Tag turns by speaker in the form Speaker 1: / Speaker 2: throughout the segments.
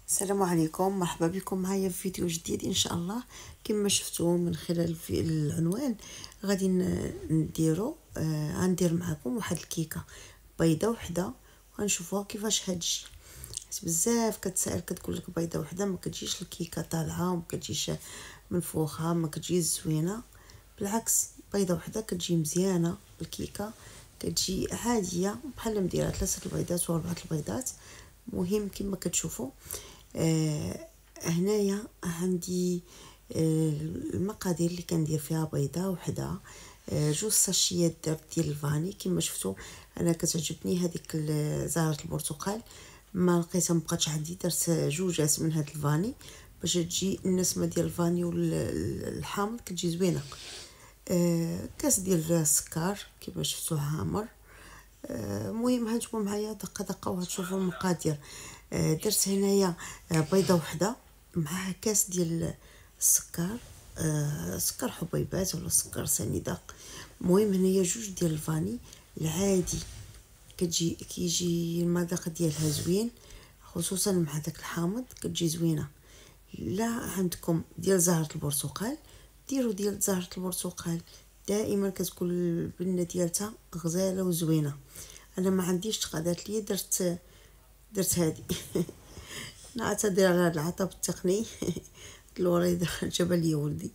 Speaker 1: السلام عليكم، مرحبا بكم معايا في فيديو جديد ان شاء الله. كما شفتوا من خلال في العنوان غادي غندير معكم واحد الكيكه بيضه وحده، وغنشوفوها كيفاش هتجي. حيت بزاف كتسائل كتقول لك بيضه وحده ما كتجيش الكيكه طالعه وما كتجيش منفوخه، ما كتجيش زوينه. بالعكس، بيضه وحده كتجي مزيانه الكيكه، كتجي عاديه بحال مديره 3 البيضات و 4 البيضات. مهم كما كتشوفوا هنايا عندي المقادير اللي كندير فيها بيضه وحده. 2 ساشيات درت ديال الفاني. كما شفتوا انا كتعجبني هذيك زهره البرتقال، ما لقيتها مبقاتش عندي، درت 2 من هاد الفاني باش تجي النسمه ديال الفاني والحامض كتجي زوينه. كاس ديال السكر كما شفتوا هامر. مهم هانتوما معايا دقه دقه وهتشوفوا المقادير. درت هنايا بيضه وحده مع كاس ديال السكر، سكر حبيبات ولا سكر سنيده. المهم هنايا 2 ديال الفاني العادي، كيجي المذاق ديالها زوين، خصوصا مع داك الحامض كتجي زوينه. لا عندكم ديال زهره البرتقال ديروا ديال زهره البرتقال، دائما كتكون البنه ديالتها غزاله وزوينه. انا ما عنديش تقادات لي درت هذه نعتذر على هذا العطب التقني الوريد جاب لي ولدي.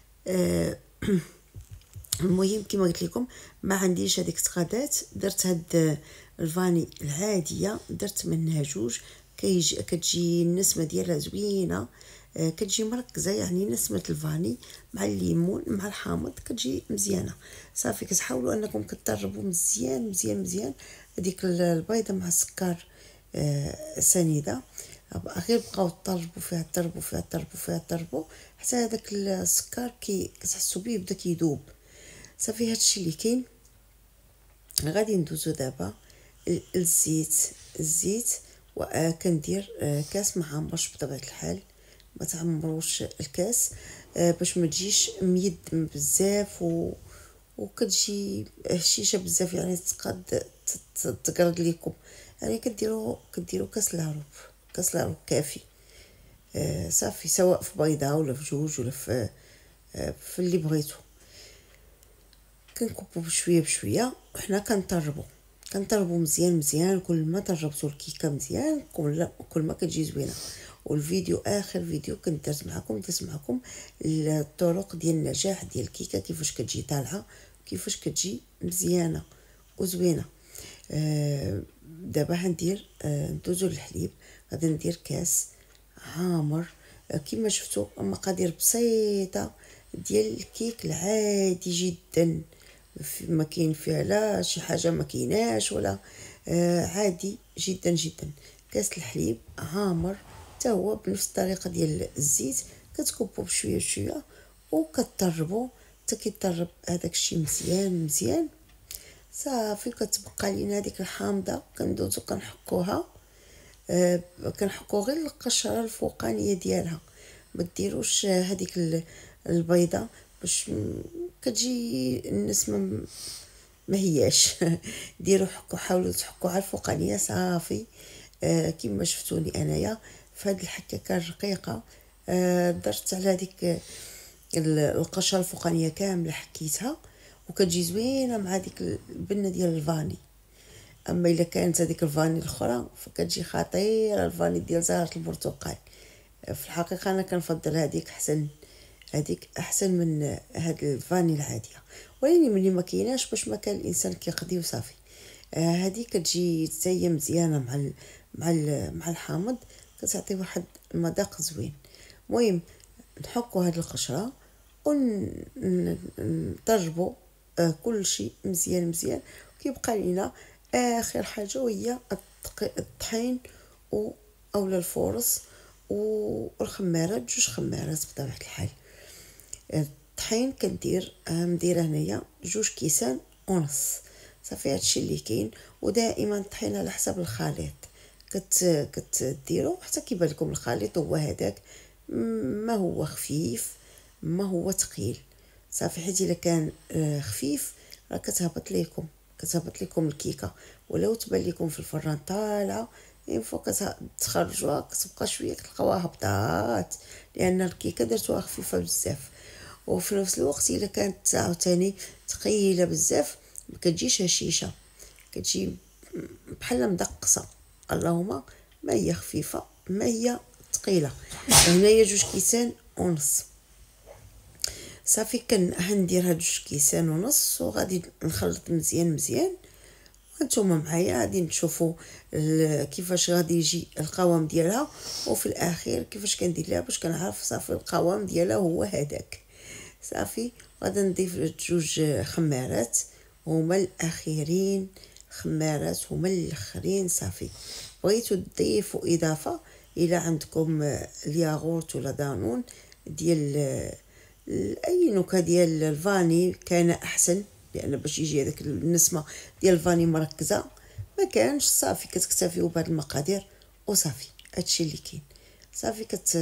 Speaker 1: المهم كما قلت لكم ما عنديش هذيك التقادات، درت هاد الفاني العاديه، درت منها 2 كتجي النسمه ديالها زوينه. كتجي مركزه، يعني نسمه الفاني مع الليمون مع الحامض كتجي مزيانه. صافي كتحاولوا انكم كتطربوا مزيان مزيان مزيان هذيك البيضه مع السكر سنيده. غير بقاو تطربوا فيها تطربوا فيها تطربوا فيها تطربوا حتى هذاك السكر كتحسوا به بدا كيذوب. صافي هادشي اللي كاين. غادي ندوزو دابا الزيت وكندير كاس ما عمرش بطبيعه الحال، ما تعمروش الكاس باش ما تجيش ميدم بزاف وكتجي هشيشه بزاف، يعني تقاد تقرد ليكم. يعني كديروا كاس لاروب كافي. صافي سواء في بيضه ولا في 2 ولا في اللي بغيتو. كنكبوا بشويه بشويه وحنا كنطربوا مزيان مزيان. كل ما طربتوا الكيكه مزيان كل ما كتجي زوينه. والفيديو اخر فيديو كنت درت معكم الطرق ديال النجاح ديال الكيكه، كيفاش كتجي طالعه كيفاش كتجي مزيانه وزوينه. دابا هندير ندوزو للحليب. غادي ندير كاس عامر. كما شفتوا مقادير بسيطه ديال الكيك العادي جدا، ما كاين فيها لا شي حاجه ما كايناش ولا عادي جدا جدا. كاس الحليب عامر حتى هو بنفس الطريقه ديال الزيت، كتكبوا بشويه بشويه وكتطربوا حتى كيطرب هذاك الشيء مزيان مزيان. صافي كتبقى لينا هذيك الحامضه كندوزو كنحكوها. كنحكو غير القشره الفوقانيه ديالها، ما ديروش هذيك البيضه باش كتجي النسمه ما هياش ديروا حاولوا تحكوا على الفوقانيه صافي. كما شفتوني انايا في هذه الحكاكه الرقيقه. درت على هذيك القشره الفوقانيه كامله حكيتها وكتجي زوينه مع ديك البنه ديال الفاني. اما الا كانت هذيك الفاني الاخرى فكتجي خطيره، الفاني ديال زهره البرتقال. في الحقيقه انا كنفضل هذيك احسن من هاد الفاني العاديه، ولكن ملي ما كايناش باش ما كان الانسان كيقضي وصافي. هذه كتجي حتى مزيانه مع الحامض، كتعطي واحد المذاق زوين. المهم نحكوا هاد القشره ونطربوا كل شيء مزيان مزيان. كيبقى لينا اخر حاجه وهي الطحين اولا الفورص والخمارات، 2 خمارات بطبيعه الحال. الطحين كندير مديره هنايا 2 كيسان ونص. صافي هادشي اللي كاين. ودائما الطحين على حسب الخليط كتديروا حتى كيبان لكم الخليط هو هذاك، ما هو خفيف ما هو ثقيل. صافي حيت الا كان خفيف راه كتهبط لكم الكيكه، ولو تبان لكم في الفران طالعه اين فوا كتخرجوها كتبقى شويه كتلقاوها هبطات، لان الكيكه درتوها خفيفه بزاف. وفي نفس الوقت الا كانت عاوتاني ثقيله بزاف ما كتجيش هشيشه، كتجي بحال مدقصه. اللهم ما هي خفيفه ما هي ثقيله. هنايا 2 كيسان ونص. صافي هندير هاد 2 كيسان ونص وغادي نخلط مزيان مزيان. هانتوما معايا غادي تشوفوا كيفاش غادي يجي القوام ديالها، وفي الاخير كيفاش كندير لها باش كنعرف صافي القوام ديالها هو هذاك. صافي غادي نضيف 2 خمارات هما الاخيرين، خمارات هما الاخرين. صافي بغيتو تضيفوا اضافه الى عندكم الياغورت ولا دانون ديال اي نكهه ديال الفاني كان احسن، لان باش يجي هذاك النسمه ديال الفاني مركزه. ما كانش صافي كتكتفيو بهاد المقادير وصافي. هادشي اللي كاين. صافي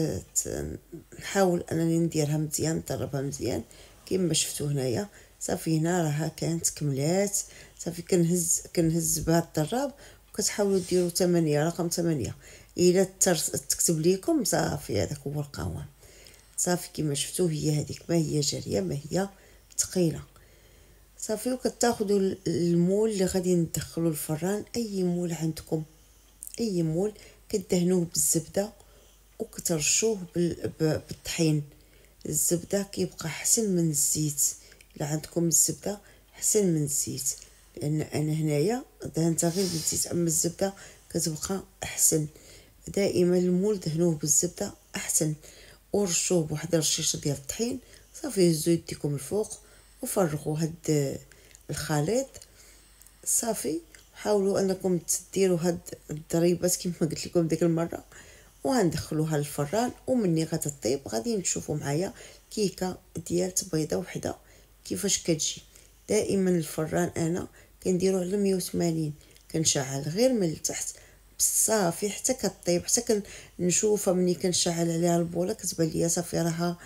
Speaker 1: نحاول انني نديرها مزيان نطربها مزيان كما شفتوا هنايا. صافي هنا راها كانت كملات. صافي كنهز بهاد الطراب وكتحاولوا ديروا 8 رقم 8 الا تكتب ليكم. صافي هذاك هو القوام. صافي كما شفتوا هي هذيك، ما هي جاريه ما هي ثقيله. صافي وكتاخذوا المول اللي غادي ندخلوا الفران، اي مول عندكم اي مول كدهنوه بالزبده وكترشوه بالطحين. الزبده كيبقى احسن من الزيت، الا عندكم الزبده احسن من الزيت، لان انا هنايا دهنتها غير بالزيت، اما الزبده كتبقى احسن. دائما المول دهنوه بالزبده احسن، ورشوه بواحد الرشيشه ديال الطحين. صافي هزوا يديكم الفوق وفرغوا هاد الخليط. صافي حاولوا انكم تديروا هاد الضريبات كما قلت لكم ديك المره، وغندخلوها للفران. ومني غتطيب غادي نشوفوا معايا كيكه ديال بيضه وحده كيفاش كتجي. دائما الفران انا كنديرو على 180، كنشعل غير من التحت صافي حتى كطيب، حتى كنشوفها ملي كنشعل عليها البوله كتبان ليا صافي راها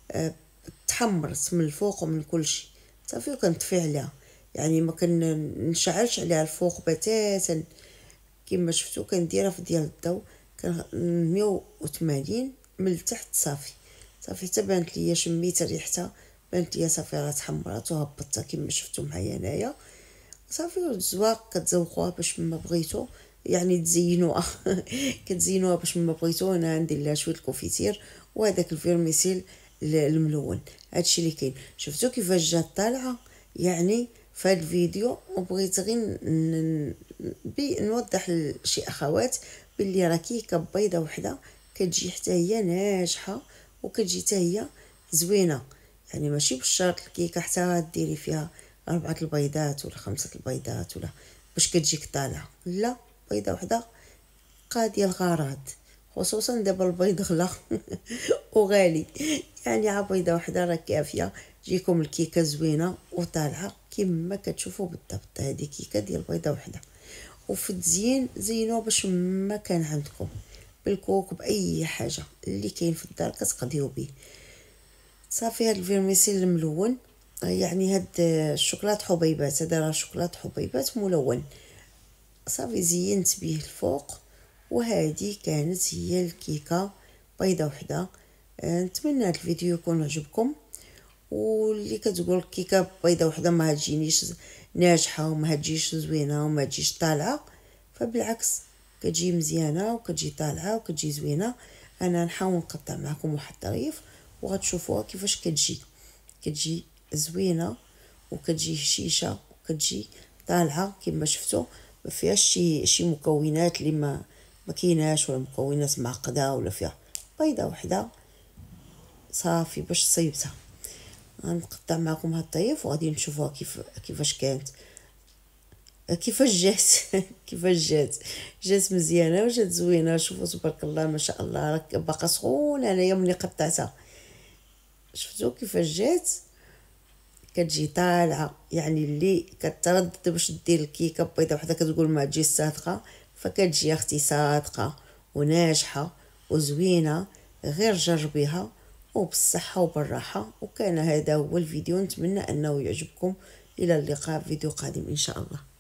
Speaker 1: تحمرت من الفوق ومن كل شيء. صافي وكنطفي عليها، يعني ما كنشعلش عليها الفوق بتاتا. كما شفتوا كنديرها في ديال الضو 180 من التحت. صافي صافي حتى بانت ليا شميت ريحتها بانت ليا صافي راه تحمرات وهبطتها كما شفتوا معايا هنايا. صافي الزواق كتزوقوها باش ما بغيتو، يعني تزينوها كتزينوها باش ما بغيتو. انا ندير لها شويه الكونفيتير وهذاك الفيرميسيل الملون. هادشي اللي كاين. شفتوا كيفاش جات طالعه؟ يعني في هذا الفيديو وبغيت غير نوضح لشي اخوات باللي راه كيكه بيضه وحده كتجي حتى هي ناجحه وكتجي حتى هي زوينه. يعني ماشي بالشرط الكيكه حتى ديري فيها 4 البيضات ولا 5 البيضات ولا باش كتجيك طالعه، لا، بيضه وحده قاضيه الغرض. خصوصا دابا البيض غلا وغالي، يعني ع بيضه وحده راه كافيه تجيكم الكيكه زوينه وطالعه كما كتشوفوا بالضبط. هذه كيكه ديال بيضه وحده. وفي التزيين زينوه باش ما كان عندكم بالكوك باي حاجه اللي كاين في الدار كتقضيو به. صافي هاد الفيرميسيل الملون، يعني هاد الشوكولات حبيبات، هذا راه شوكولات حبيبات ملون. صافي زينت به الفوق. وهذه كانت هي الكيكه بيضه وحده. نتمنى هاد الفيديو يكون عجبكم. واللي كتقول كيكه بيضه وحده ما تجينيش ناجحه وما تجيش زوينه وما تجيش طالعه، فبالعكس كتجي مزيانه وكتجي طالعه وكتجي زوينه. انا نحاول نقطع معكم واحد الطريف وغتشوفوها كيفاش كتجي زوينه وكتجي هشيشه وكتجي طالعه كما شفتوا. ما فيهاش شي مكونات اللي ما كايناش ولا مكونات معقده ولا فيها. بيضه وحده صافي باش صيبتها. غنقطع معكم هاد الطيف وغادي نشوفوها كيفاش كانت كيفاش جات كيفاش جات مزيانه وجات زوينه. شوفوا تبارك الله ما شاء الله راه باقا سخونه انايا ملي قطعتها. شفتوا كيفاش جات كتجي طالعه، يعني اللي كتردد باش دير الكيكه بيضه وحده كتقول ما تجي صادقه، فكتجي اختي صادقه وناجحه وزوينه. غير جربيها وبالصحه وبالراحه. وكان هذا هو الفيديو، نتمنى انه يعجبكم. الى اللقاء في فيديو قادم ان شاء الله.